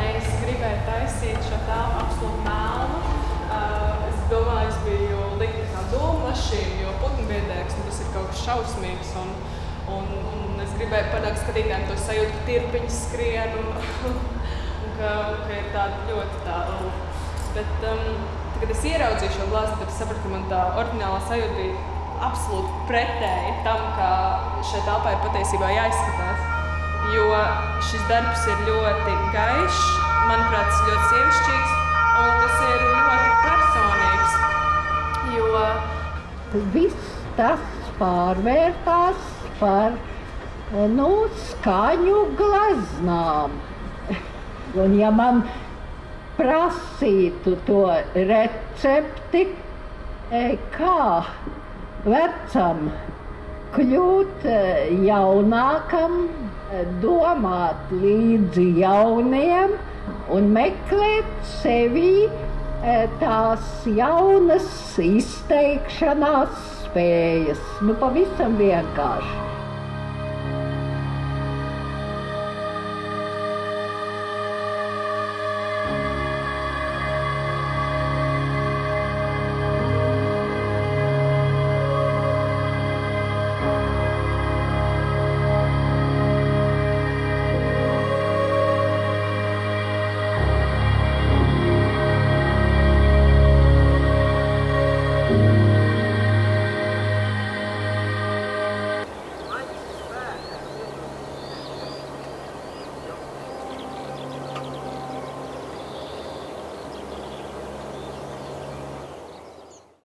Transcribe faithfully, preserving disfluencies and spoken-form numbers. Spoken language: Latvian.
es gribēju taisīt šo telpu absolūti melnu. Uh, es domāju, es biju likt kā domu mašīnu, jo putnbiedēks, un tas ir kaut kas šausmīgs. Un, un, un es gribēju panākt skatītājiem to sajūtu, ka tirpiņas skrien un, un ka, ka ir tāda ļoti tāda. Bet, um, kad es ieraudzīju šo glāzi, tad es sapratu, ka man tā oriģinālā sajūta bija absolūti pretēji tam, kā šai telpai patiesībā jāizskatās. Jo šis darbs ir ļoti gaišs, manuprāt, tas ir ļoti sievišķīgs, un tas ir ļoti personīgs, jo viss tas pārvērtās par, nu, skaņu glaznām. Un ja man prasītu to recepti, kā vecam kļūt jaunākam, domāt līdzi jauniem un meklēt sevī tās jaunas izteikšanās spējas. Nu, pavisam vienkārši.